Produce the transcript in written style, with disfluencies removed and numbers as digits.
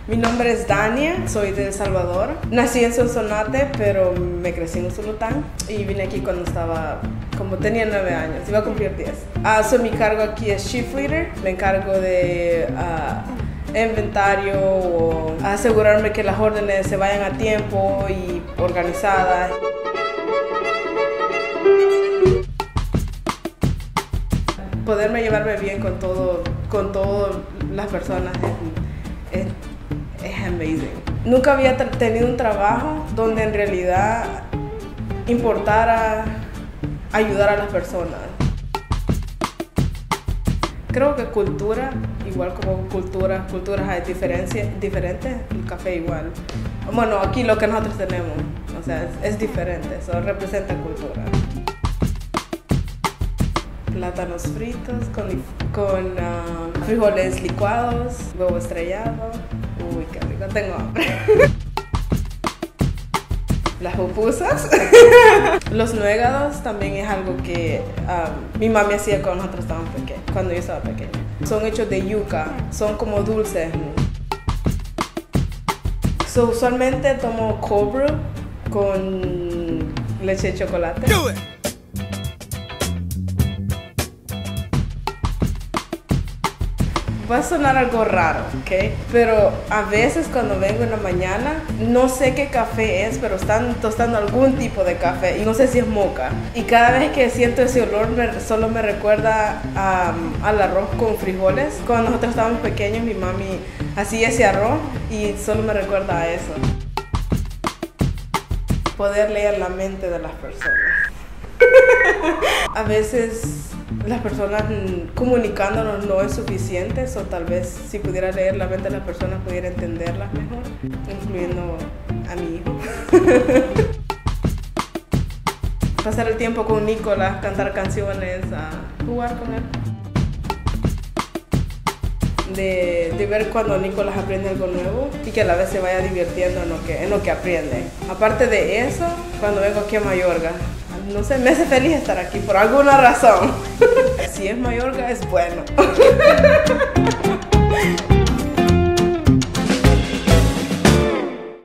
Mi nombre es Dania, soy de El Salvador. Nací en Sonsonate, pero me crecí en Usulután y vine aquí cuando tenía 9 años, iba a cumplir 10. Mi cargo aquí es Shift Leader, me encargo de inventario o asegurarme que las órdenes se vayan a tiempo y organizadas. Poderme llevarme bien con todas las personas es amazing. Nunca había tenido un trabajo donde en realidad importara ayudar a las personas. Creo que cultura, igual como culturas hay diferentes, el café igual. Bueno, aquí lo que nosotros tenemos, o sea, es diferente, eso representa cultura. Plátanos fritos con frijoles licuados, huevo estrellado. Uy, qué rico, tengo hambre. Las pupusas. Los nuegados también es algo que mi mami hacía cuando yo estaba pequeña. Son hechos de yuca, son como dulces. Usualmente tomo cold brew con leche de chocolate. Va a sonar algo raro, ¿ok? Pero a veces cuando vengo en la mañana, no sé qué café es, pero están tostando algún tipo de café y no sé si es moca. Y cada vez que siento ese olor, solo me recuerda al arroz con frijoles. Cuando nosotros estábamos pequeños, mi mami hacía ese arroz y solo me recuerda a eso. Poder leer la mente de las personas. A veces las personas comunicándonos no es suficiente, o tal vez si pudiera leer la mente de las personas pudiera entenderlas mejor, incluyendo a mi hijo. Pasar el tiempo con Nicolás, cantar canciones, jugar con él. De ver cuando Nicolás aprende algo nuevo y que a la vez se vaya divirtiendo en lo que aprende. Aparte de eso, cuando vengo aquí a Mayorga, no sé, me hace feliz estar aquí por alguna razón. Si es Mayorga, es bueno.